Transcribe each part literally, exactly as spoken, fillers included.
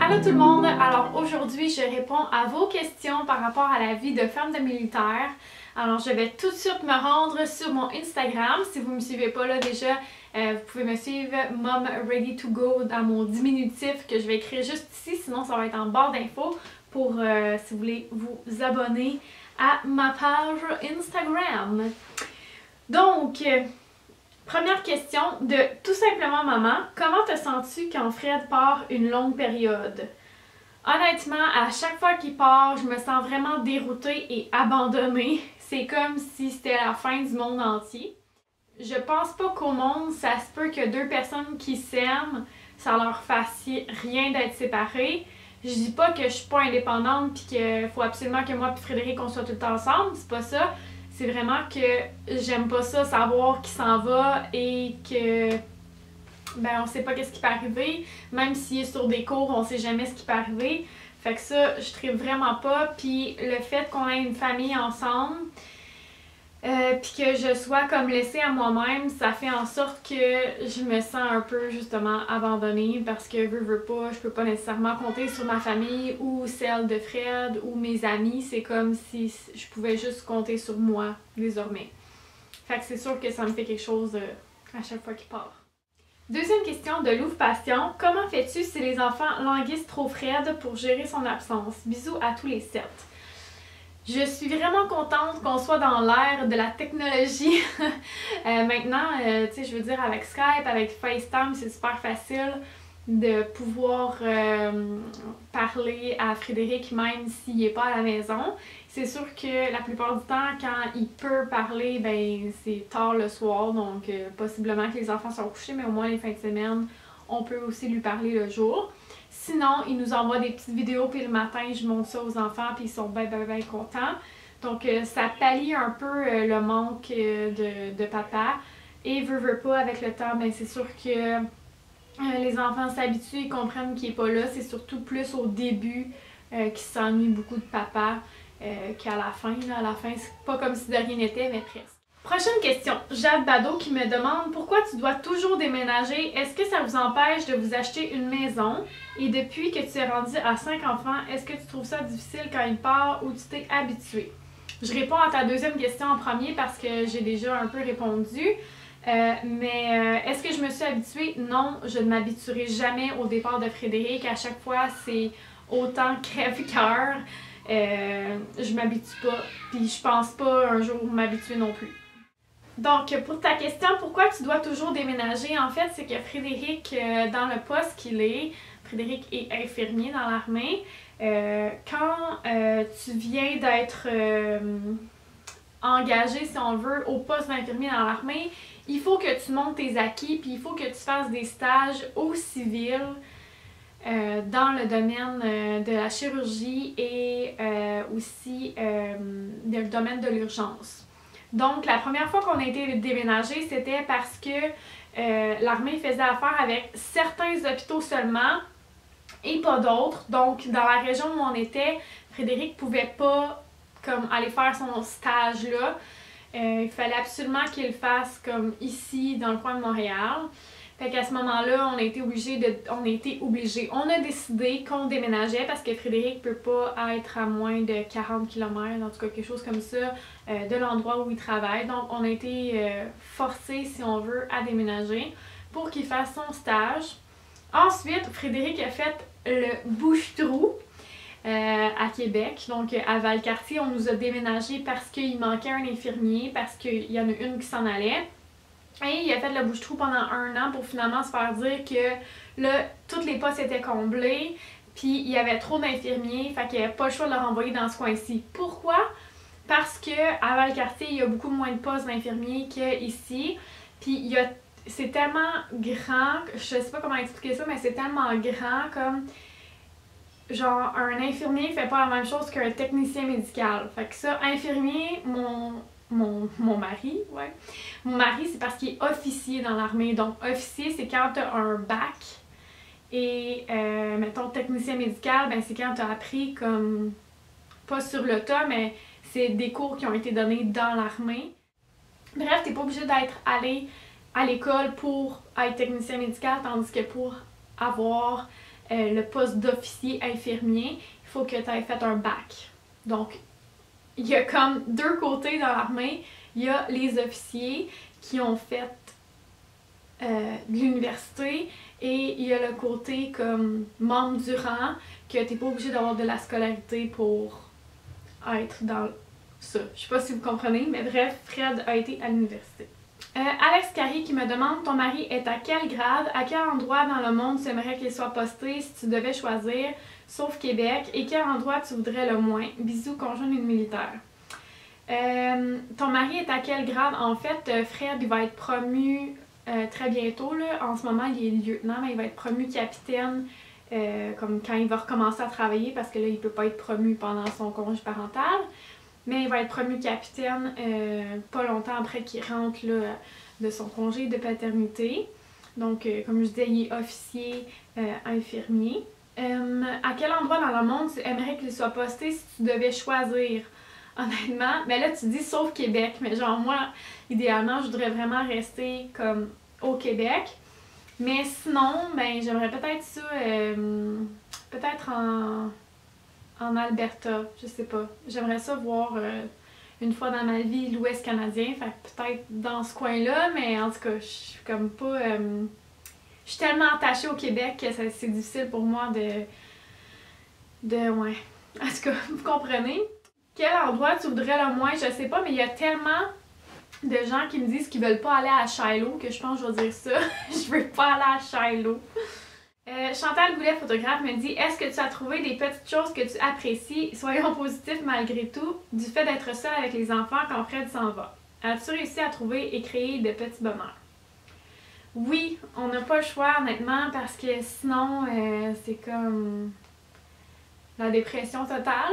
Allô tout le monde! Alors aujourd'hui, je réponds à vos questions par rapport à la vie de femme de militaire. Alors je vais tout de suite me rendre sur mon Instagram. Si vous ne me suivez pas là déjà, euh, vous pouvez me suivre Mom Ready to Go dans mon diminutif que je vais écrire juste ici. Sinon ça va être en barre d'infos pour euh, si vous voulez vous abonner à ma page Instagram. Donc... Euh, Première question de tout simplement maman, comment te sens-tu quand Fred part une longue période? Honnêtement, à chaque fois qu'il part, je me sens vraiment déroutée et abandonnée. C'est comme si c'était la fin du monde entier. Je pense pas qu'au monde, ça se peut que deux personnes qui s'aiment, ça leur fasse rien d'être séparées. Je dis pas que je suis pas indépendante pis qu'il faut absolument que moi et Frédéric on soit tout le temps ensemble, c'est pas ça. C'est vraiment que j'aime pas ça, savoir qui s'en va et que ben on sait pas qu'est-ce qui peut arriver. Même s'il est sur des cours, on sait jamais ce qui peut arriver. Fait que ça, je tripe vraiment pas. Puis le fait qu'on ait une famille ensemble, euh, puis que je sois comme laissée à moi-même, ça fait en sorte que je me sens un peu justement abandonnée parce que veux, veux pas, je peux pas nécessairement compter sur ma famille ou celle de Fred ou mes amis. C'est comme si je pouvais juste compter sur moi désormais. Fait que c'est sûr que ça me fait quelque chose euh, à chaque fois qu'il part. Deuxième question de Louve Passion. Comment fais-tu si les enfants languissent trop Fred pour gérer son absence? Bisous à tous les sept. Je suis vraiment contente qu'on soit dans l'ère de la technologie. euh, maintenant, euh, tu sais, je veux dire, avec Skype, avec FaceTime, c'est super facile de pouvoir euh, parler à Frédéric même s'il n'est pas à la maison. C'est sûr que la plupart du temps, quand il peut parler, ben c'est tard le soir, donc euh, possiblement que les enfants sont couchés, mais au moins les fins de semaine, on peut aussi lui parler le jour. Sinon, il nous envoie des petites vidéos, puis le matin, je montre ça aux enfants, puis ils sont bien, bien, bien contents. Donc, euh, ça pallie un peu euh, le manque euh, de, de papa. Et veut, veut pas, avec le temps, ben c'est sûr que euh, les enfants s'habituent et comprennent qu'il n'est pas là. C'est surtout plus au début euh, qu'ils s'ennuient beaucoup de papa euh, qu'à la fin. Là. À la fin, c'est pas comme si de rien n'était, mais presque. Prochaine question, Jade Bado qui me demande pourquoi tu dois toujours déménager. Est-ce que ça vous empêche de vous acheter une maison? Et depuis que tu es rendu à cinq enfants, est-ce que tu trouves ça difficile quand il part ou tu t'es habitué? Je réponds à ta deuxième question en premier parce que j'ai déjà un peu répondu. Euh, mais euh, est-ce que je me suis habituée? Non, je ne m'habituerai jamais au départ de Frédéric. À chaque fois, c'est autant crève-cœur. Euh, je m'habitue pas. Puis je pense pas un jour m'habituer non plus. Donc, pour ta question, pourquoi tu dois toujours déménager? En fait, c'est que Frédéric, euh, dans le poste qu'il est, Frédéric est infirmier dans l'armée. Euh, quand euh, tu viens d'être euh, engagé, si on veut, au poste d'infirmier dans l'armée, il faut que tu montes tes acquis, puis il faut que tu fasses des stages au civil euh, dans le domaine euh, de la chirurgie et euh, aussi euh, dans le domaine de l'urgence. Donc, la première fois qu'on a été déménagé, c'était parce que euh, l'armée faisait affaire avec certains hôpitaux seulement et pas d'autres. Donc, dans la région où on était, Frédéric pouvait pas comme aller faire son stage là. Euh, il fallait absolument qu'il le fasse comme ici, dans le coin de Montréal. Fait qu'à ce moment-là, on a été obligé de. On a été obligé. On a décidé qu'on déménageait parce que Frédéric peut pas être à moins de quarante kilomètres, en tout cas quelque chose comme ça, euh, de l'endroit où il travaille. Donc on a été euh, forcé, si on veut, à déménager pour qu'il fasse son stage. Ensuite, Frédéric a fait le bouche-trou euh, à Québec. Donc à Valcartier, on nous a déménagé parce qu'il manquait un infirmier, parce qu'il y en a une qui s'en allait. Et il a fait le bouche-trou pendant un an pour finalement se faire dire que là, toutes les postes étaient comblés, puis il y avait trop d'infirmiers, fait qu'il n'y avait pas le choix de le renvoyer dans ce coin-ci. Pourquoi? Parce que à Valcartier, il y a beaucoup moins de postes d'infirmiers qu'ici, puis il y a c'est tellement grand, je sais pas comment expliquer ça, mais c'est tellement grand comme genre un infirmier fait pas la même chose qu'un technicien médical. Fait que ça, infirmier, mon Mon, mon mari, ouais. Mon mari, c'est parce qu'il est officier dans l'armée. Donc, officier, c'est quand tu as un bac. Et, euh, mettons, technicien médical, ben c'est quand tu as appris comme, pas sur le tas, mais c'est des cours qui ont été donnés dans l'armée. Bref, t'es pas obligé d'être allé à l'école pour être technicien médical, tandis que pour avoir euh, le poste d'officier infirmier, il faut que tu aies fait un bac. Donc, il y a comme deux côtés dans l'armée. Il y a les officiers qui ont fait euh, de l'université et il y a le côté comme membre du rang que tu n'es pas obligé d'avoir de la scolarité pour être dans ça. Je sais pas si vous comprenez, mais bref, Fred a été à l'université. Euh, Alex Carrier qui me demande, ton mari est à quel grade, à quel endroit dans le monde tu aimerais qu'il soit posté si tu devais choisir, sauf Québec, et quel endroit tu voudrais le moins? Bisous, conjoint d'une militaire. Euh, ton mari est à quel grade? En fait, Fred il va être promu euh, très bientôt. Là. En ce moment, il est lieutenant, mais il va être promu capitaine euh, comme quand il va recommencer à travailler parce que là, il ne peut pas être promu pendant son congé parental. Mais il va être promu capitaine euh, pas longtemps après qu'il rentre là, de son congé de paternité. Donc, euh, comme je disais, il est officier euh, infirmier. Euh, à quel endroit dans le monde tu aimerais qu'il soit posté si tu devais choisir? Honnêtement, mais là tu dis sauf Québec, mais genre moi, idéalement, je voudrais vraiment rester comme au Québec. Mais sinon, ben j'aimerais peut-être ça, euh, peut-être en, en Alberta, je sais pas. J'aimerais ça voir euh, une fois dans ma vie l'Ouest canadien, fait que peut-être dans ce coin-là, mais en tout cas, je suis comme pas... Euh, je suis tellement attachée au Québec que c'est difficile pour moi de... de... ouais. En tout cas, vous comprenez? Quel endroit tu voudrais le moins? Je sais pas, mais il y a tellement de gens qui me disent qu'ils veulent pas aller à Shiloh que je pense que je vais dire ça. Je veux pas aller à Shiloh. Euh, Chantal Goulet, photographe, me dit, est-ce que tu as trouvé des petites choses que tu apprécies, soyons positifs malgré tout, du fait d'être seule avec les enfants quand Fred s'en va? As-tu réussi à trouver et créer de petits bonheurs? Oui, on n'a pas le choix honnêtement parce que sinon euh, c'est comme la dépression totale.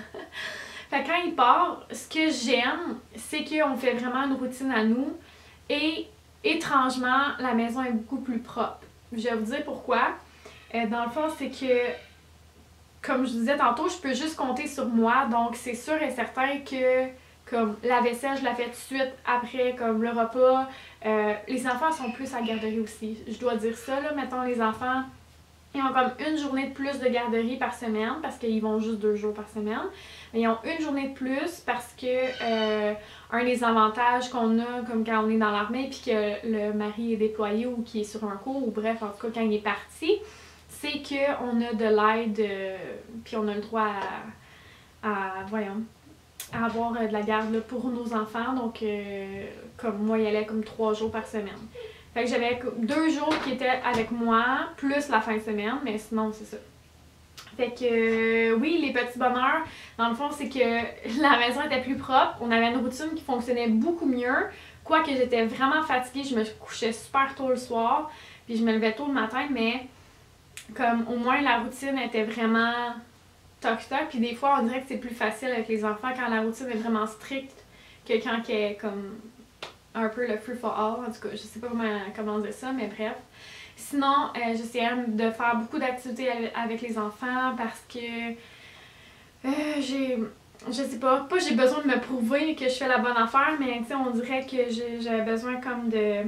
Fait que quand il part, ce que j'aime, c'est qu'on fait vraiment une routine à nous et étrangement, la maison est beaucoup plus propre. Je vais vous dire pourquoi. Euh, dans le fond, c'est que, comme je disais tantôt, je peux juste compter sur moi, donc c'est sûr et certain que comme la vaisselle, je la fais tout de suite après, comme le repas. Euh, les enfants sont plus à la garderie aussi, je dois dire ça, là. Mettons, les enfants, ils ont comme une journée de plus de garderie par semaine, parce qu'ils vont juste deux jours par semaine. Mais ils ont une journée de plus parce que euh, un des avantages qu'on a comme quand on est dans l'armée puis que le mari est déployé ou qui est sur un cours ou bref, en tout cas quand il est parti, c'est qu'on a de l'aide euh, puis on a le droit à, à voyons, à avoir de la garde là, pour nos enfants. Donc euh, comme moi, il allait comme trois jours par semaine. Fait que j'avais deux jours qui étaient avec moi, plus la fin de semaine, mais sinon c'est ça. Fait que euh, oui, les petits bonheurs, dans le fond, c'est que la maison était plus propre, on avait une routine qui fonctionnait beaucoup mieux. Quoique j'étais vraiment fatiguée, je me couchais super tôt le soir, puis je me levais tôt le matin, mais comme au moins la routine était vraiment toc-toc, puis des fois on dirait que c'est plus facile avec les enfants quand la routine est vraiment stricte que quand elle est comme un peu le free for all, en tout cas, je sais pas comment, comment dire ça, mais bref. Sinon, euh, j'essayais de faire beaucoup d'activités avec les enfants parce que euh, j'ai, je sais pas, pas j'ai besoin de me prouver que je fais la bonne affaire, mais tu sais, on dirait que j'avais besoin comme de,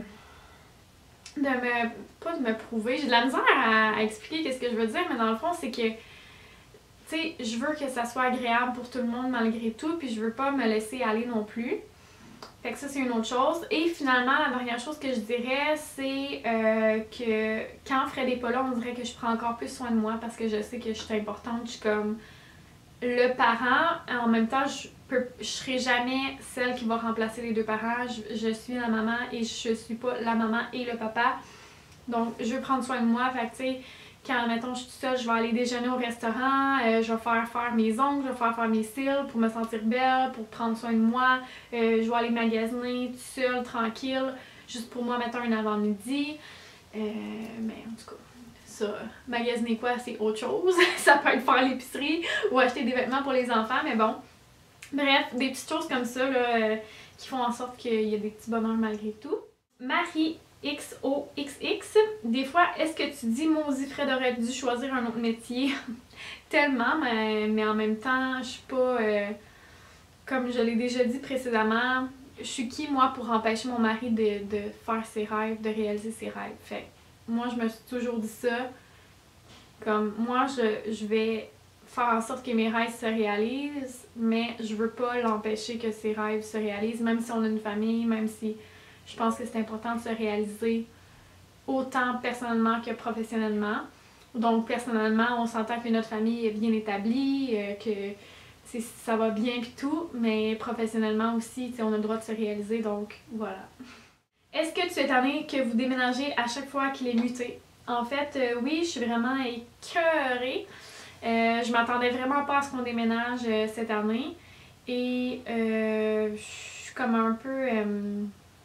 de me, pas de me prouver, j'ai de la misère à, à expliquer qu'est-ce que je veux dire, mais dans le fond, c'est que, tu sais, je veux que ça soit agréable pour tout le monde malgré tout, puis je veux pas me laisser aller non plus. Fait que ça, c'est une autre chose. Et finalement, la dernière chose que je dirais, c'est euh, que quand Fred est pas là, on dirait que je prends encore plus soin de moi parce que je sais que je suis importante. Je suis comme le parent. En même temps, je peux, je serai jamais celle qui va remplacer les deux parents. Je, je suis la maman et je suis pas la maman et le papa. Donc, je veux prendre soin de moi. Fait que, tu sais, quand, mettons, je suis toute seule, je vais aller déjeuner au restaurant, euh, je vais faire faire mes ongles, je vais faire faire mes cils pour me sentir belle, pour prendre soin de moi. Euh, je vais aller magasiner toute seule, tranquille, juste pour moi, mettons, un avant-midi. Euh, mais en tout cas, ça, magasiner quoi, c'est autre chose. Ça peut être faire l'épicerie ou acheter des vêtements pour les enfants, mais bon. Bref, des petites choses comme ça, là, euh, qui font en sorte qu'il y a des petits bonheurs malgré tout. Marie X O X X, des fois, est-ce que tu dis, maudit Fred aurait dû choisir un autre métier? Tellement, mais, mais en même temps, je suis pas, euh, comme je l'ai déjà dit précédemment, je suis qui, moi, pour empêcher mon mari de, de faire ses rêves, de réaliser ses rêves? Fait moi, je me suis toujours dit ça, Comme moi, je, je vais faire en sorte que mes rêves se réalisent, mais je veux pas l'empêcher que ses rêves se réalisent, même si on a une famille, même si je pense que c'est important de se réaliser autant personnellement que professionnellement. Donc personnellement, on s'entend que notre famille est bien établie, euh, que ça va bien pis tout, mais professionnellement aussi, on a le droit de se réaliser, donc voilà. Est-ce que tu es tanné que vous déménagez à chaque fois qu'il est muté? En fait, euh, oui, je suis vraiment écœurée. Euh, je m'attendais vraiment pas à ce qu'on déménage euh, cette année. Et euh, je suis comme un peu... Euh,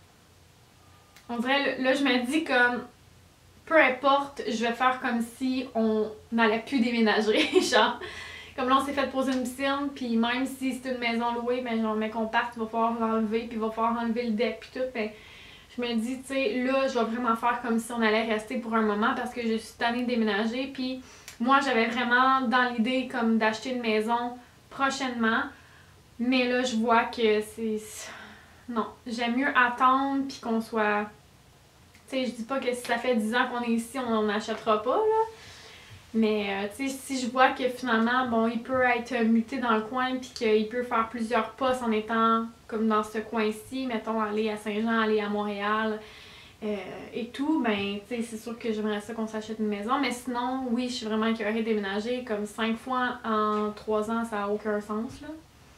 on dirait, là, je me dis comme... Peu importe, je vais faire comme si on n'allait plus déménager. Genre, comme là, on s'est fait poser une piscine, puis même si c'est une maison louée, ben, genre, mais qu'on parte, il va falloir l'enlever, puis il va falloir enlever le deck, puis tout. Ben, je me dis, tu sais, là, je vais vraiment faire comme si on allait rester pour un moment parce que je suis tannée de déménager. Puis moi, j'avais vraiment dans l'idée comme d'acheter une maison prochainement. Mais là, je vois que c'est... Non, j'aime mieux attendre puis qu'on soit... Tu sais, je dis pas que si ça fait dix ans qu'on est ici, on n'achètera pas, là. Mais, euh, tu sais, si je vois que finalement, bon, il peut être muté dans le coin puis qu'il peut faire plusieurs postes en étant comme dans ce coin-ci, mettons, aller à Saint-Jean, aller à Montréal euh, et tout, ben, tu sais, c'est sûr que j'aimerais ça qu'on s'achète une maison. Mais sinon, oui, je suis vraiment écœurée de déménager. Comme cinq fois en trois ans, ça n'a aucun sens, là.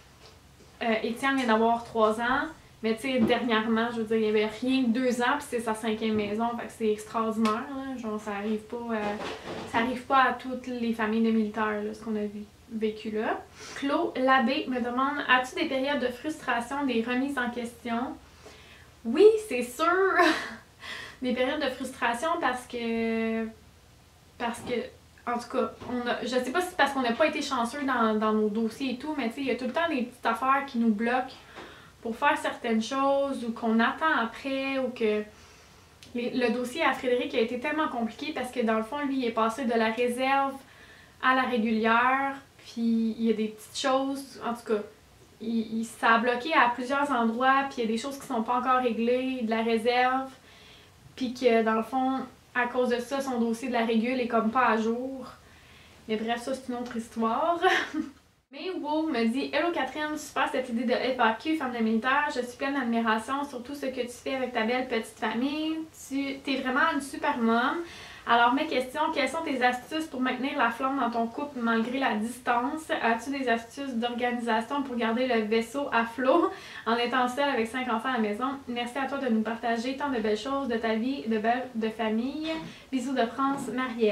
Euh, Étienne vient d'avoir trois ans. Mais tu sais, dernièrement, je veux dire, il y avait rien que deux ans, puis c'est sa cinquième maison, fait que c'est extraordinaire, là. Genre, ça arrive pas à, ça arrive pas à toutes les familles de militaires, là, ce qu'on a vécu là. Claude Labbé me demande, as-tu des périodes de frustration, des remises en question? Oui, c'est sûr! Des périodes de frustration parce que... Parce que... En tout cas, on a, je sais pas si c'est parce qu'on n'a pas été chanceux dans, dans nos dossiers et tout, mais tu sais, il y a tout le temps des petites affaires qui nous bloquent pour faire certaines choses ou qu'on attend après ou que les, le dossier à Frédéric a été tellement compliqué parce que dans le fond, lui, il est passé de la réserve à la régulière, puis il y a des petites choses, en tout cas, il, il, ça a bloqué à plusieurs endroits, puis il y a des choses qui sont pas encore réglées, de la réserve, puis que dans le fond, à cause de ça, son dossier de la régule est comme pas à jour. Mais bref, ça c'est une autre histoire. Mais Wow me dit « Hello Catherine, super cette idée de F A Q, femme de militaire, je suis pleine d'admiration sur tout ce que tu fais avec ta belle petite famille. Tu es vraiment une super mom. Alors mes questions, quelles sont tes astuces pour maintenir la flamme dans ton couple malgré la distance? As-tu des astuces d'organisation pour garder le vaisseau à flot en étant seule avec cinq enfants à la maison? Merci à toi de nous partager tant de belles choses de ta vie de belle de famille. Bisous de France, Marielle. »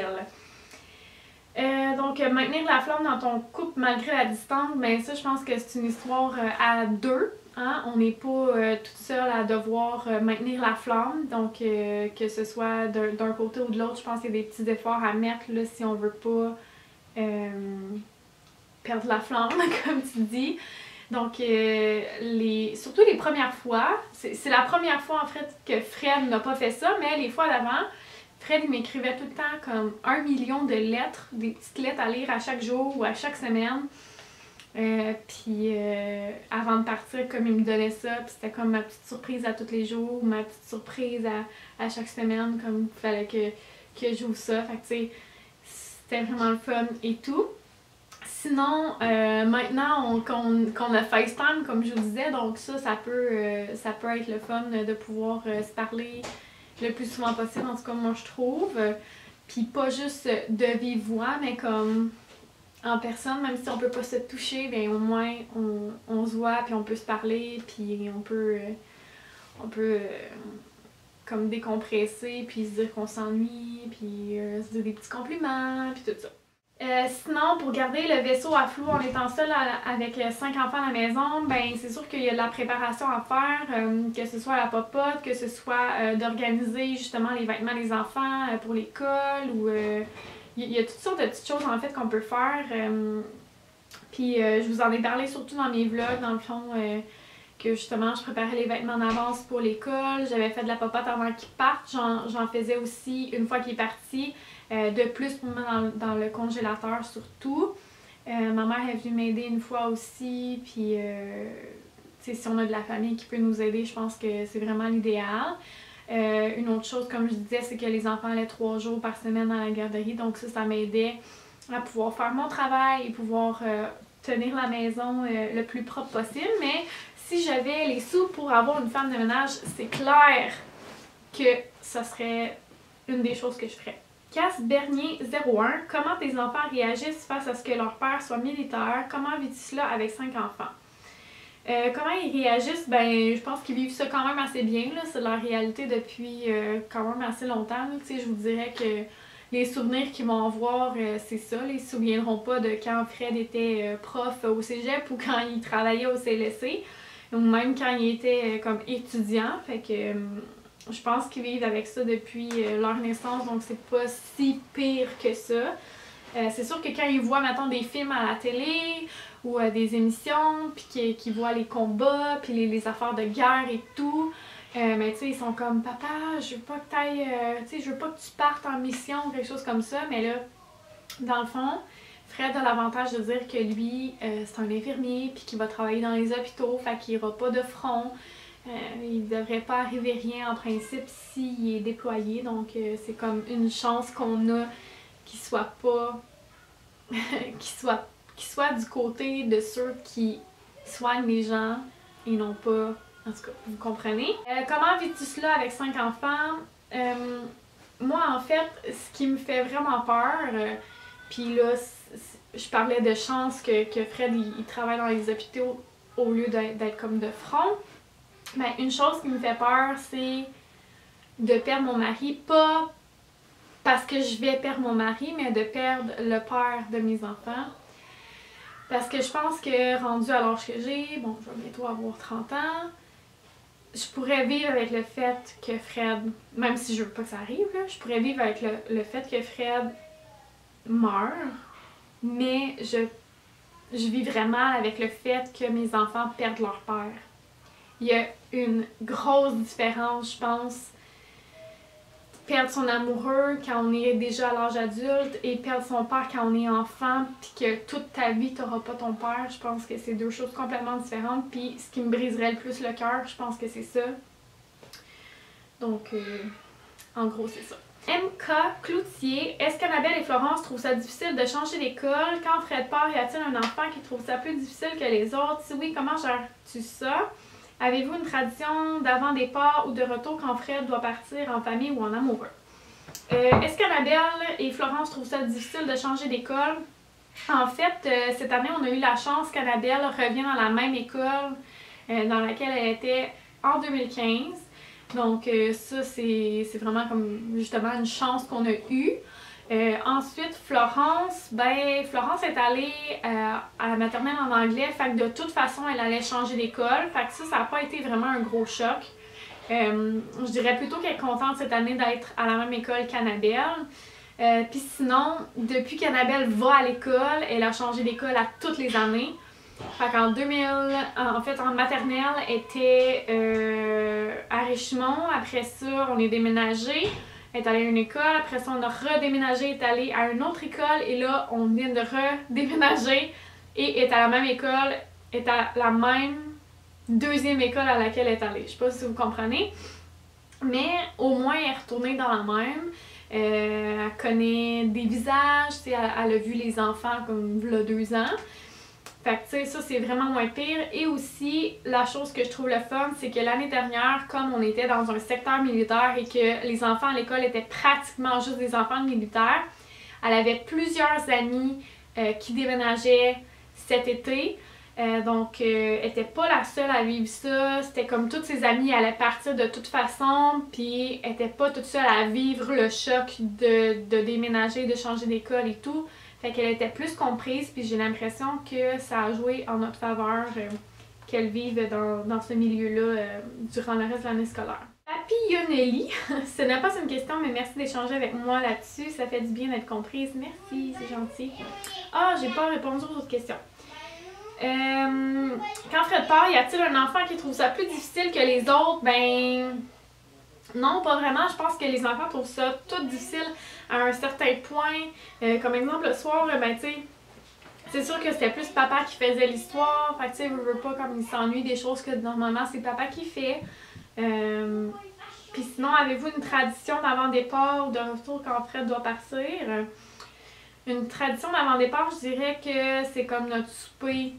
Euh, donc, euh, maintenir la flamme dans ton couple malgré la distance, ben ça, je pense que c'est une histoire euh, à deux. Hein? On n'est pas euh, toute seule à devoir euh, maintenir la flamme. Donc, euh, que ce soit d'un côté ou de l'autre, je pense qu'il y a des petits efforts à mettre là, si on veut pas euh, perdre la flamme, comme tu dis. Donc, euh, les, surtout les premières fois, c'est la première fois en fait que Fred n'a pas fait ça, mais les fois d'avant, Fred m'écrivait tout le temps comme un million de lettres, des petites lettres à lire à chaque jour ou à chaque semaine. Euh, puis euh, avant de partir, comme il me donnait ça, puis c'était comme ma petite surprise à tous les jours, ma petite surprise à, à chaque semaine, comme il fallait que, que je joue ça. Fait que tu sais, c'était vraiment le fun et tout. Sinon, euh, maintenant qu'on qu'on a FaceTime, comme je vous disais, donc ça, ça peut, euh, ça peut être le fun de pouvoir euh, se parler le plus souvent possible, en tout cas moi je trouve. Puis pas juste de vive voix, mais comme en personne, même si on peut pas se toucher, bien au moins on, on se voit, puis on peut se parler, puis on peut, on peut euh, comme décompresser, puis se dire qu'on s'ennuie, puis euh, se dire des petits compliments, puis tout ça. Euh, sinon, pour garder le vaisseau à flot en étant seul à, avec cinq enfants à la maison, ben c'est sûr qu'il y a de la préparation à faire, euh, que ce soit à la popote, que ce soit euh, d'organiser justement les vêtements des enfants euh, pour l'école, ou euh, il y, y a toutes sortes de petites choses en fait qu'on peut faire. Euh, Puis euh, je vous en ai parlé surtout dans mes vlogs, dans le fond, euh, que justement je préparais les vêtements d'avance pour l'école, j'avais fait de la popote avant qu'il parte, j'en faisais aussi une fois qu'il est parti. Euh, de plus pour me mettre dans, dans le congélateur surtout. Euh, ma mère est venue m'aider une fois aussi, puis euh, si on a de la famille qui peut nous aider, je pense que c'est vraiment l'idéal. Euh, une autre chose, comme je disais, c'est que les enfants allaient trois jours par semaine à la garderie, donc ça, ça m'aidait à pouvoir faire mon travail et pouvoir euh, tenir la maison euh, le plus propre possible. Mais si j'avais les sous pour avoir une femme de ménage, c'est clair que ça serait une des choses que je ferais. Casse Bernier zéro un. Comment tes enfants réagissent face à ce que leur père soit militaire? Comment vis-tu cela avec cinq enfants? Euh, comment ils réagissent? Ben, je pense qu'ils vivent ça quand même assez bien. C'est leur réalité depuis euh, quand même assez longtemps. Tu sais, je vous dirais que les souvenirs qu'ils vont avoir, euh, c'est ça. Ils ne se souviendront pas de quand Fred était euh, prof au cégep ou quand il travaillait au C L S C. Ou même quand il était euh, comme étudiant. Fait que euh, je pense qu'ils vivent avec ça depuis euh, leur naissance. Donc c'est pas si pire que ça. Euh, c'est sûr que quand ils voient, mettons, des films à la télé ou euh, des émissions, puis qu'ils qu'ils voient les combats, puis les, les affaires de guerre et tout, euh, mais tu sais, ils sont comme « Papa, je veux pas que t'ailles, euh, tu sais, je veux pas que tu partes en mission » ou quelque chose comme ça. Mais là, dans le fond, Fred a l'avantage de dire que lui, euh, c'est un infirmier, puis qu'il va travailler dans les hôpitaux, fait qu'il ira pas de front. Euh, il devrait pas arriver rien en principe s'il est déployé. Donc euh, c'est comme une chance qu'on a qu'il soit pas qu'il soit, qu'il soit du côté de ceux qui soignent les gens et non pas, en tout cas, vous comprenez. Euh, comment vis-tu cela avec cinq enfants? Euh, moi, en fait, ce qui me fait vraiment peur, euh, puis là, je parlais de chance que, que Fred il, il travaille dans les hôpitaux au lieu d'être comme de front. Ben, une chose qui me fait peur, c'est de perdre mon mari, pas parce que je vais perdre mon mari, mais de perdre le père de mes enfants. Parce que je pense que rendu à l'âge que j'ai, bon, je vais bientôt avoir trente ans, je pourrais vivre avec le fait que Fred, même si je veux pas que ça arrive, là, je pourrais vivre avec le, le fait que Fred meure, mais je, je vivrais mal avec le fait que mes enfants perdent leur père. Il y a une grosse différence, je pense, perdre son amoureux quand on est déjà à l'âge adulte et perdre son père quand on est enfant, puis que toute ta vie t'auras pas ton père. Je pense que c'est deux choses complètement différentes. Puis ce qui me briserait le plus le cœur, je pense que c'est ça. Donc, euh, en gros, c'est ça. M K Cloutier, est-ce qu'Annabelle et Florence trouvent ça difficile de changer d'école? Quand Fred part, y a-t-il un enfant qui trouve ça plus difficile que les autres? Si oui, comment gères-tu ça? Avez-vous une tradition d'avant-départ ou de retour quand Fred doit partir en famille ou en amoureux? Euh, Est-ce qu'Annabelle et Florence trouvent ça difficile de changer d'école? En fait, euh, cette année, on a eu la chance qu'Annabelle revienne dans la même école euh, dans laquelle elle était en deux mille quinze. Donc euh, ça, c'est vraiment comme justement une chance qu'on a eue. Euh, ensuite, Florence, ben Florence est allée euh, à la maternelle en anglais, fait que de toute façon, elle allait changer d'école. Fait que ça, ça n'a pas été vraiment un gros choc. Euh, je dirais plutôt qu'elle est contente cette année d'être à la même école qu'Annabelle. Euh, Puis sinon, depuis qu'Annabelle va à l'école, elle a changé d'école à toutes les années. Fait qu'en deux mille, en fait, en maternelle, elle était euh, à Richmond. Après ça, on est déménagé. Elle est allée à une école, après ça on a redéménagé, elle est allée à une autre école et là on vient de redéménager et est à la même école, est à la même deuxième école à laquelle elle est allée. Je sais pas si vous comprenez, mais au moins elle est retournée dans la même. Euh, elle connaît des visages, elle, elle a vu les enfants comme il y a deux ans. Fait que tu sais, ça c'est vraiment moins pire. Et aussi, la chose que je trouve le fun, c'est que l'année dernière, comme on était dans un secteur militaire et que les enfants à l'école étaient pratiquement juste des enfants de militaires, elle avait plusieurs amis euh, qui déménageaient cet été. Euh, donc, euh, elle n'était pas la seule à vivre ça. C'était comme toutes ses amies allaient partir de toute façon, puis elle n'était pas toute seule à vivre le choc de, de déménager, de changer d'école et tout. Fait qu'elle était plus comprise, puis j'ai l'impression que ça a joué en notre faveur euh, qu'elle vive dans, dans ce milieu-là euh, durant le reste de l'année scolaire. Papillonelli, ce n'est pas une question, mais merci d'échanger avec moi là-dessus. Ça fait du bien d'être comprise. Merci, c'est gentil. Ah, j'ai pas répondu aux autres questions. Euh, quand Fred part, y a-t-il un enfant qui trouve ça plus difficile que les autres? Ben... Non, pas vraiment. Je pense que les enfants trouvent ça tout difficile à un certain point. Euh, comme exemple, le soir, ben tu sais, c'est sûr que c'était plus papa qui faisait l'histoire. Fait que tu sais, je veux pas comme il s'ennuie des choses que normalement c'est papa qui fait. Euh, Puis sinon, avez-vous une tradition d'avant-départ ou de retour quand Fred doit partir? Une tradition d'avant-départ, je dirais que c'est comme notre souper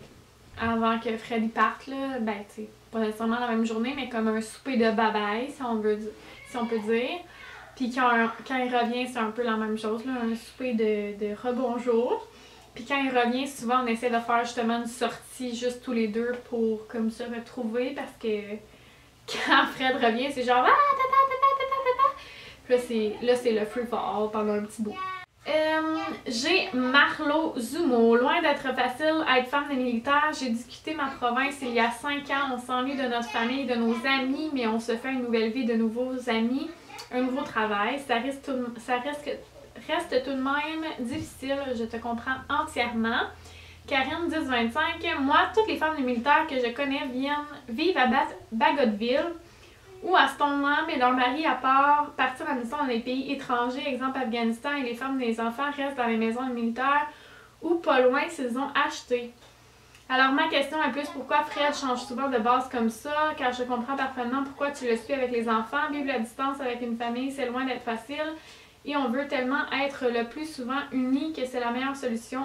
avant que Fred y parte, là. Ben, tu sais, pas nécessairement la même journée, mais comme un souper de bye-bye, si on veut, si on peut dire. Puis quand, quand il revient, c'est un peu la même chose, là, un souper de, de rebonjour. Puis quand il revient, souvent on essaie de faire justement une sortie juste tous les deux pour comme se retrouver parce que quand Fred revient, c'est genre ah papa papa papa papa. Puis là c'est là c'est le free for all pendant un petit bout. Euh, j'ai Marlo Zumo. Loin d'être facile à être femme de militaire, j'ai dû quitter ma province il y a cinq ans. On s'ennuie de notre famille, de nos amis, mais on se fait une nouvelle vie, de nouveaux amis, un nouveau travail. Ça risque tout, ça risque reste tout de même difficile, je te comprends entièrement. Karine dix vingt-cinq, moi, toutes les femmes militaires que je connais viennent vivre à Bagotville ou à Stoneman, mais leur mari, à part partir en mission dans les pays étrangers, exemple Afghanistan, et les femmes et les enfants restent dans les maisons militaires ou pas loin s'ils ont acheté. Alors ma question est plus pourquoi Fred change souvent de base comme ça, car je comprends parfaitement pourquoi tu le suis avec les enfants. Vivre la distance avec une famille, c'est loin d'être facile. Et on veut tellement être le plus souvent unis que c'est la meilleure solution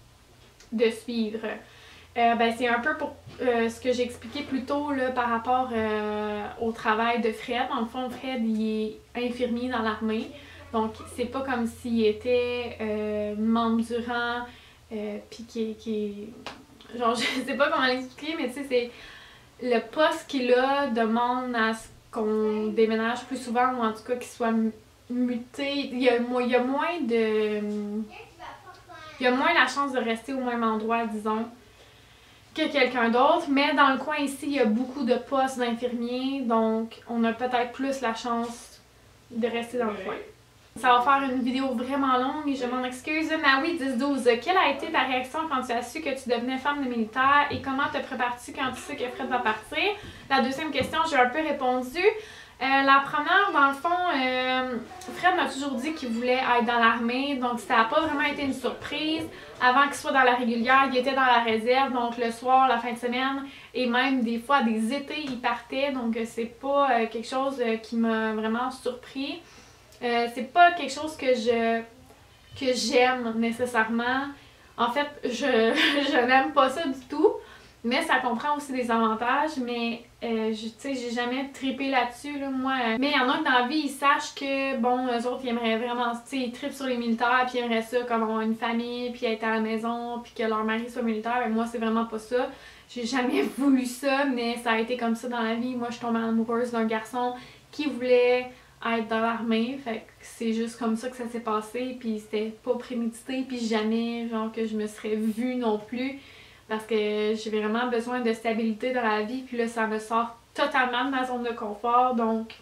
de suivre. Euh, ben, c'est un peu pour euh, ce que j'ai expliqué plus tôt là, par rapport euh, au travail de Fred. En le fond, Fred il est infirmier dans l'armée. Donc, c'est pas comme s'il était euh, membre du rang, euh, puis qui, qui genre, je sais pas comment l'expliquer, mais tu sais, c'est le poste qu'il a demande à ce qu'on déménage plus souvent, ou en tout cas qu'il soit muté. Il y a, il y a moins de... Il y a moins la chance de rester au même endroit, disons, que quelqu'un d'autre. Mais dans le coin ici, il y a beaucoup de postes d'infirmiers, donc on a peut-être plus la chance de rester dans le coin. Ça va faire une vidéo vraiment longue et je m'en excuse. Maui dix douze, quelle a été ta réaction quand tu as su que tu devenais femme de militaire et comment te prépares-tu quand tu sais que Fred va partir? La deuxième question, j'ai un peu répondu. Euh, la première, dans le fond, euh, Fred m'a toujours dit qu'il voulait être dans l'armée, donc ça n'a pas vraiment été une surprise. Avant qu'il soit dans la régulière, il était dans la réserve, donc le soir, la fin de semaine, et même des fois des étés, il partait, donc c'est pas euh, quelque chose euh, qui m'a vraiment surpris. Euh, c'est pas quelque chose que je que j'aime nécessairement. En fait, je, je n'aime pas ça du tout. Mais ça comprend aussi des avantages, mais euh, tu sais, j'ai jamais trippé là-dessus, là, moi. Euh, mais il y en a qui dans la vie, ils sachent que, bon, eux autres, ils aimeraient vraiment, tu sais, ils trippent sur les militaires, puis ils aimeraient ça comme avoir une famille, puis être à la maison, puis que leur mari soit militaire. Mais moi, c'est vraiment pas ça. J'ai jamais voulu ça, mais ça a été comme ça dans la vie. Moi, je suis tombée amoureuse d'un garçon qui voulait être dans l'armée, fait que c'est juste comme ça que ça s'est passé, puis c'était pas prémédité, puis jamais, genre, que je me serais vue non plus. Parce que j'ai vraiment besoin de stabilité dans la vie, puis là, ça me sort totalement de ma zone de confort, donc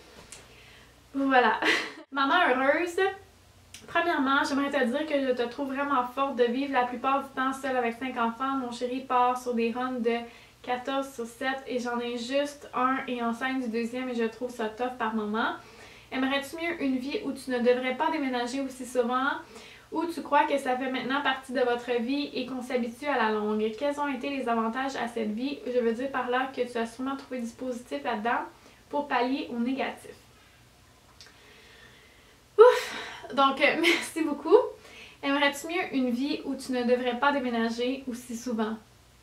voilà. Maman heureuse, premièrement, j'aimerais te dire que je te trouve vraiment forte de vivre la plupart du temps seule avec cinq enfants. Mon chéri part sur des runs de quatorze sur sept et j'en ai juste un et enceinte du deuxième et je trouve ça tough par moment. Aimerais-tu mieux une vie où tu ne devrais pas déménager aussi souvent? Ou tu crois que ça fait maintenant partie de votre vie et qu'on s'habitue à la longue? Quels ont été les avantages à cette vie? Je veux dire par là que tu as sûrement trouvé du positif là-dedans pour pallier au négatif. Ouf! Donc, euh, merci beaucoup. Aimerais-tu mieux une vie où tu ne devrais pas déménager aussi souvent?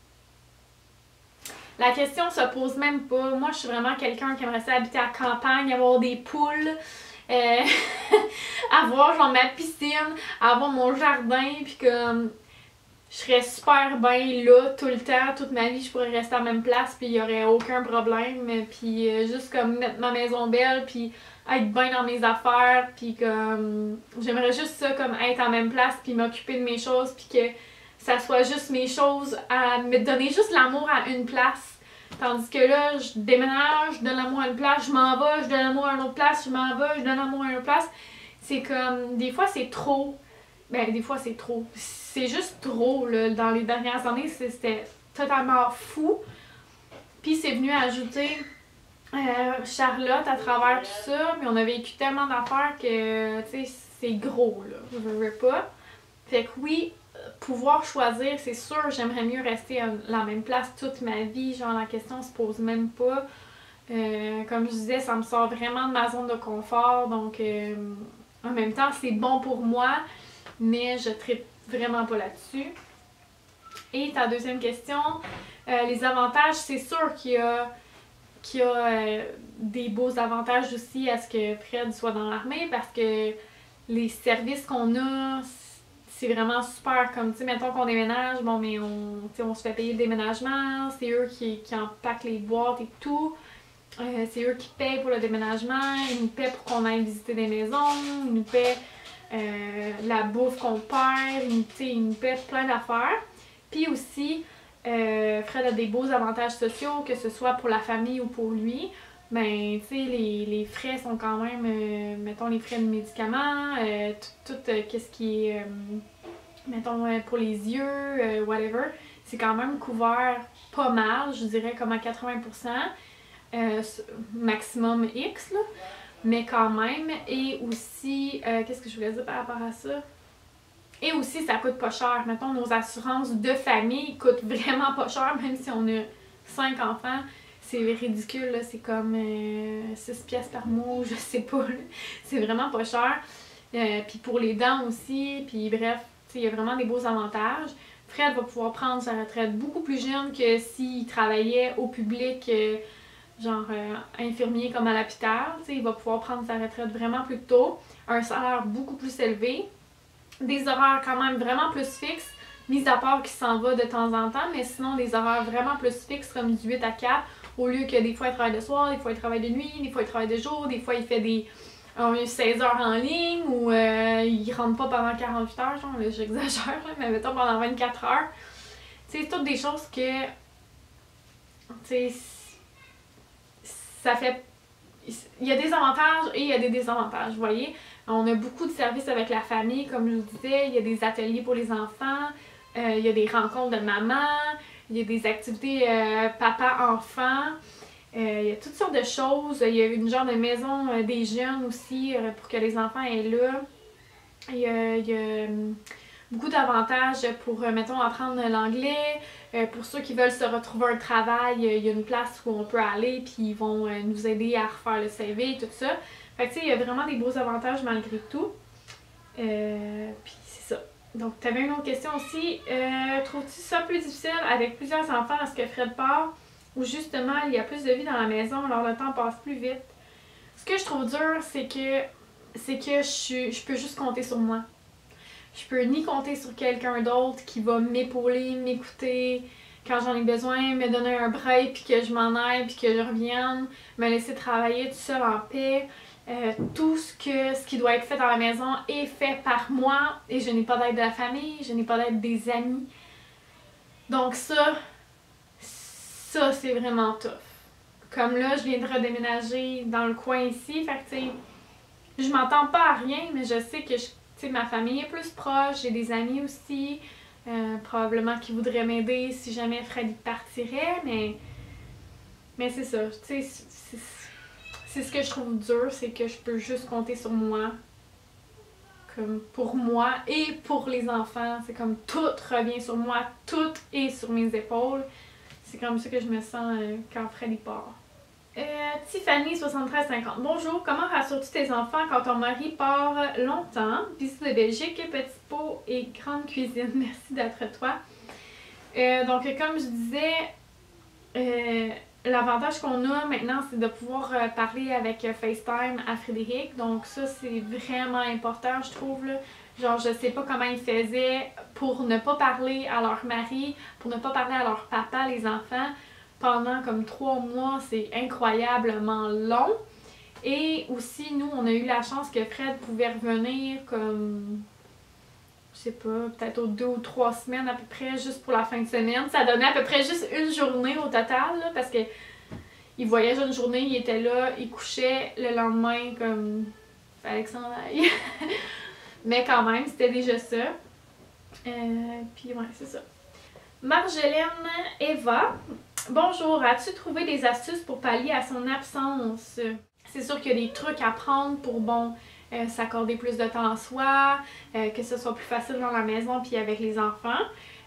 La question se pose même pas. Moi, je suis vraiment quelqu'un qui aimerait ça habiter à la campagne, avoir des poules. Euh, avoir genre ma piscine, avoir mon jardin, puis comme je serais super bien là tout le temps, toute ma vie je pourrais rester à la même place puis il y aurait aucun problème, puis euh, juste comme mettre ma maison belle puis être bien dans mes affaires, puis comme j'aimerais juste ça comme être à la même place puis m'occuper de mes choses puis que ça soit juste mes choses, à me donner juste l'amour à une place. Tandis que là, je déménage, je donne l'amour à une place, je m'en vais, je donne l'amour à une autre place, je m'en vais, je donne l'amour à une autre place. C'est comme, des fois c'est trop. Ben, des fois c'est trop. C'est juste trop, là. Dans les dernières années, c'était totalement fou. Puis c'est venu ajouter euh, Charlotte à travers tout ça. Mais on a vécu tellement d'affaires que, tu sais, c'est gros, là. Je veux pas. Fait que oui, pouvoir choisir, c'est sûr, j'aimerais mieux rester à la même place toute ma vie. Genre, la question se pose même pas. Euh, comme je disais, ça me sort vraiment de ma zone de confort, donc euh, en même temps, c'est bon pour moi, mais je tripe vraiment pas là-dessus. Et ta deuxième question, euh, les avantages, c'est sûr qu'il y a, qu'il y a euh, des beaux avantages aussi à ce que Fred soit dans l'armée, parce que les services qu'on a, c'est vraiment super. Comme, tu sais, mettons qu'on déménage, bon, mais on, on se fait payer le déménagement, c'est eux qui, qui empaquent les boîtes et tout. Euh, c'est eux qui payent pour le déménagement, ils nous paient pour qu'on aille visiter des maisons, ils nous paient euh, la bouffe qu'on perd, ils, ils nous paient plein d'affaires. Puis aussi, euh, Fred a des beaux avantages sociaux, que ce soit pour la famille ou pour lui. Ben, tu sais, les, les frais sont quand même, euh, mettons, les frais de médicaments, euh, tout, tout euh, qu'est-ce qui est, euh, mettons, euh, pour les yeux, euh, whatever, c'est quand même couvert pas mal, je dirais comme à quatre-vingts pour cent. Euh, maximum X, là, mais quand même. Et aussi, euh, qu'est-ce que je voulais dire par rapport à ça? Et aussi, ça coûte pas cher. Mettons, nos assurances de famille coûtent vraiment pas cher, même si on a cinq enfants. C'est ridicule, là. C'est comme euh, six piastres par mois, je sais pas. C'est vraiment pas cher. Euh, puis pour les dents aussi, puis bref, il y a vraiment des beaux avantages. Fred va pouvoir prendre sa retraite beaucoup plus jeune que s'il travaillait au public. Euh, genre euh, infirmier comme à l'hôpital, il va pouvoir prendre sa retraite vraiment plus tôt, un salaire beaucoup plus élevé, des horaires quand même vraiment plus fixes, mis à part qu'il s'en va de temps en temps, mais sinon des horaires vraiment plus fixes comme du huit à quatre, au lieu que des fois il travaille de soir, des fois il travaille de nuit, des fois il travaille de jour, des fois il fait des euh, seize heures en ligne, ou euh, il rentre pas pendant quarante-huit heures, genre là j'exagère, mais mettons pendant vingt-quatre heures. Tu sais, toutes des choses que, tu sais, ça fait... Il y a des avantages et il y a des désavantages, vous voyez. On a beaucoup de services avec la famille, comme je vous disais. Il y a des ateliers pour les enfants, euh, il y a des rencontres de maman, il y a des activités euh, papa-enfant. Euh, il y a toutes sortes de choses. Il y a une genre de maison euh, des jeunes aussi euh, pour que les enfants aient là. Il y a, il y a beaucoup d'avantages pour, euh, mettons, apprendre l'anglais. Euh, pour ceux qui veulent se retrouver un travail, euh, il y a une place où on peut aller, puis ils vont euh, nous aider à refaire le C V et tout ça. Fait que tu sais, il y a vraiment des beaux avantages malgré tout. Euh, puis c'est ça. Donc, tu avais une autre question aussi. Euh, Trouves-tu ça plus difficile avec plusieurs enfants lorsque Fred part, ou justement il y a plus de vie dans la maison, alors le temps passe plus vite? Ce que je trouve dur, c'est que c'est que je, je peux juste compter sur moi. Je peux ni compter sur quelqu'un d'autre qui va m'épauler, m'écouter quand j'en ai besoin, me donner un break, puis que je m'en aille, puis que je revienne, me laisser travailler tout seul en paix. Euh, tout ce, que, ce qui doit être fait dans la maison est fait par moi et je n'ai pas d'aide de la famille, je n'ai pas d'aide des amis. Donc ça, ça c'est vraiment tough. Comme là, je viens de redéménager dans le coin ici, fait que tu sais, je m'entends pas à rien, mais je sais que je Tu sais, ma famille est plus proche, j'ai des amis aussi, euh, probablement qui voudraient m'aider si jamais Fred partirait, mais, mais c'est ça, tu sais, c'est ce que je trouve dur, c'est que je peux juste compter sur moi, comme pour moi et pour les enfants, c'est comme tout revient sur moi, tout est sur mes épaules, c'est comme ça que je me sens euh, quand Fred part. Euh, Tiffany soixante-treize cinquante. Bonjour, comment rassures-tu tes enfants quand ton mari part longtemps? Bisous de Belgique, petit pot et grande cuisine. Merci d'être toi. Euh, donc, comme je disais, euh, l'avantage qu'on a maintenant, c'est de pouvoir euh, parler avec euh, FaceTime à Frédéric. Donc, ça, c'est vraiment important, je trouve. Là. Genre, je sais pas comment ils faisaient pour ne pas parler à leur mari, pour ne pas parler à leur papa, les enfants. Pendant comme trois mois, c'est incroyablement long. Et aussi, nous, on a eu la chance que Fred pouvait revenir comme, je sais pas, peut-être aux deux ou trois semaines à peu près, juste pour la fin de semaine. Ça donnait à peu près juste une journée au total, là, parce que il voyageait une journée, il était là, il couchait le lendemain, comme, fallait que ça en aille. Mais quand même, c'était déjà ça. Euh, puis ouais, c'est ça. Marjolaine Eva. Bonjour, as-tu trouvé des astuces pour pallier à son absence? C'est sûr qu'il y a des trucs à prendre pour, bon, euh, s'accorder plus de temps en soi, euh, que ce soit plus facile dans la maison puis avec les enfants.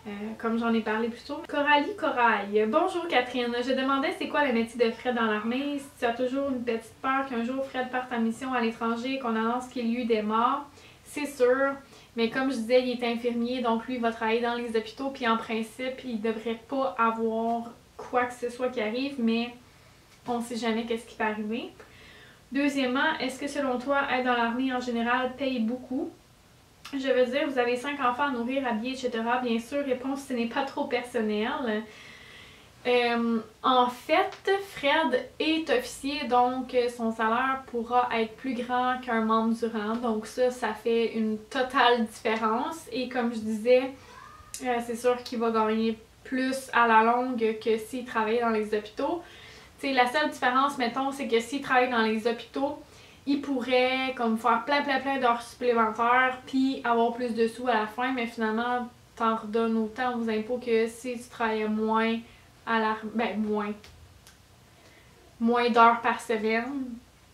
Euh, comme j'en ai parlé plus tôt. Coralie Corail. Bonjour Catherine, je demandais c'est quoi le métier de Fred dans l'armée, si tu as toujours une petite peur qu'un jour Fred parte en mission à l'étranger et qu'on annonce qu'il y a eu des morts. C'est sûr, mais comme je disais, il est infirmier, donc lui il va travailler dans les hôpitaux, puis en principe, il devrait pas avoir quoi que ce soit qui arrive, mais on sait jamais qu'est-ce qui peut arriver. Deuxièmement, est-ce que selon toi, être dans l'armée en général paye beaucoup? Je veux dire, vous avez cinq enfants à nourrir, habiller, et cetera. Bien sûr, réponse, ce n'est pas trop personnel. Euh, en fait, Fred est officier, donc son salaire pourra être plus grand qu'un membre du rang. Donc ça, ça fait une totale différence. Et comme je disais, euh, c'est sûr qu'il va gagner plus à la longue que s'il travaillait dans les hôpitaux. T'sais, la seule différence, mettons, c'est que s'il travaille dans les hôpitaux, il pourrait comme faire plein plein plein d'heures supplémentaires puis avoir plus de sous à la fin, mais finalement t'en redonnes autant aux impôts que si tu travaillais moins à la ben moins moins d'heures par semaine.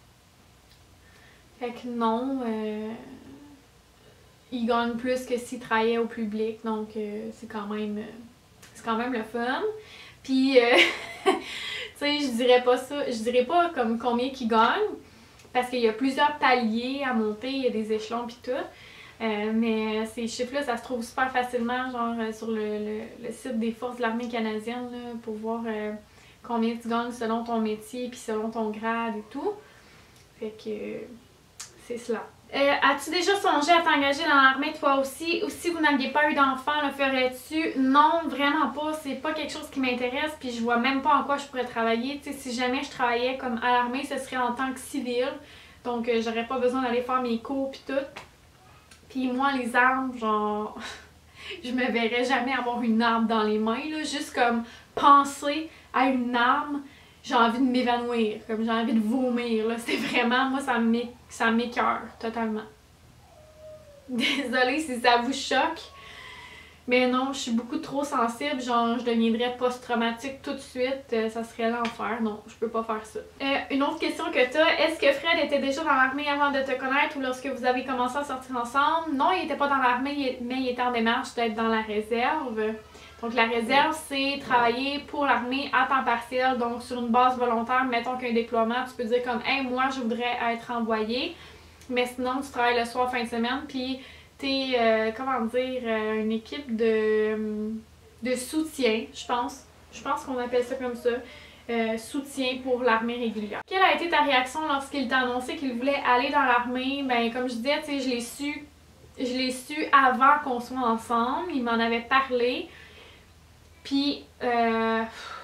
Fait que non, euh, il gagne plus que s'il travaillait au public, donc euh, c'est quand même c'est quand même le fun. Puis euh, tu sais, je dirais pas ça, je dirais pas comme combien qu'il gagne. Parce qu'il y a plusieurs paliers à monter, il y a des échelons pis tout. Euh, mais ces chiffres-là, ça se trouve super facilement, genre euh, sur le, le, le site des forces de l'armée canadienne, là, pour voir euh, combien tu gagnes selon ton métier puis selon ton grade et tout. Fait que euh, c'est cela. Euh, As-tu déjà songé à t'engager dans l'armée toi aussi? Ou si vous n'aviez pas eu d'enfant, le ferais-tu? Non, vraiment pas. C'est pas quelque chose qui m'intéresse, puis je vois même pas en quoi je pourrais travailler. T'sais, si jamais je travaillais comme à l'armée, ce serait en tant que civil. Donc euh, j'aurais pas besoin d'aller faire mes cours puis tout. Puis moi, les armes, genre... je me verrais jamais avoir une arme dans les mains, là. Juste comme penser à une arme, j'ai envie de m'évanouir, comme j'ai envie de vomir, là. C'est vraiment, moi, ça m'écoeure totalement. Désolée si ça vous choque, mais non, je suis beaucoup trop sensible, genre je deviendrais post-traumatique tout de suite, euh, ça serait l'enfer. Non, je peux pas faire ça. Euh, une autre question que t'as, est-ce que Fred était déjà dans l'armée avant de te connaître ou lorsque vous avez commencé à sortir ensemble? Non, il était pas dans l'armée, mais il était en démarche d'être dans la réserve. Donc la réserve, c'est travailler pour l'armée à temps partiel, donc sur une base volontaire. Mettons qu'un déploiement, tu peux dire comme « Hey, moi, je voudrais être envoyé », mais sinon, tu travailles le soir, fin de semaine, puis t'es, euh, comment dire, euh, une équipe de, de soutien, je pense. Je pense qu'on appelle ça comme ça. Euh, soutien pour l'armée régulière. Quelle a été ta réaction lorsqu'il t'a annoncé qu'il voulait aller dans l'armée? Ben, comme je disais, tu sais, je l'ai su, je l'ai su avant qu'on soit ensemble. Il m'en avait parlé. Puis, euh,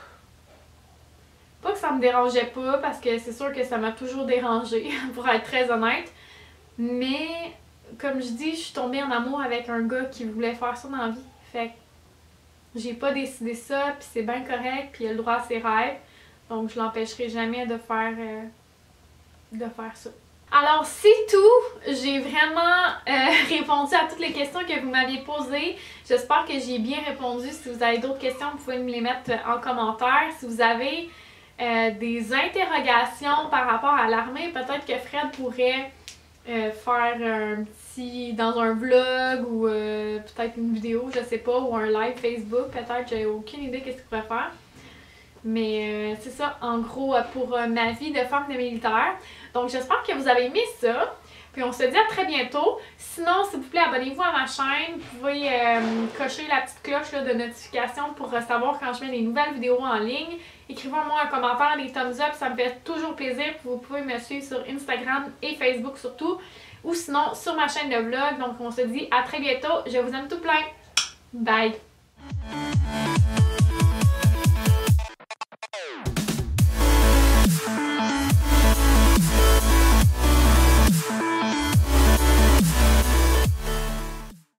pas que ça me dérangeait pas, parce que c'est sûr que ça m'a toujours dérangé, pour être très honnête. Mais, comme je dis, je suis tombée en amour avec un gars qui voulait faire ça dans la vie. Fait que j'ai pas décidé ça, puis c'est bien correct, puis il a le droit à ses rêves. Donc, je l'empêcherai jamais de faire, euh, de faire ça. Alors, c'est tout. J'ai vraiment euh, répondu à toutes les questions que vous m'aviez posées. J'espère que j'ai bien répondu. Si vous avez d'autres questions, vous pouvez me les mettre en commentaire. Si vous avez euh, des interrogations par rapport à l'armée, peut-être que Fred pourrait euh, faire un petit... dans un vlog ou euh, peut-être une vidéo, je sais pas, ou un live Facebook. Peut-être, j'ai aucune idée qu'est-ce qu'il pourrait faire. Mais euh, c'est ça, en gros, pour euh, ma vie de femme de militaire. Donc, j'espère que vous avez aimé ça. Puis, on se dit à très bientôt. Sinon, s'il vous plaît, abonnez-vous à ma chaîne. Vous pouvez euh, cocher la petite cloche là, de notification pour savoir quand je mets des nouvelles vidéos en ligne. Écrivez-moi un commentaire, des thumbs up, ça me fait toujours plaisir. Puis vous pouvez me suivre sur Instagram et Facebook surtout. Ou sinon, sur ma chaîne de vlog. Donc, on se dit à très bientôt. Je vous aime tout plein. Bye!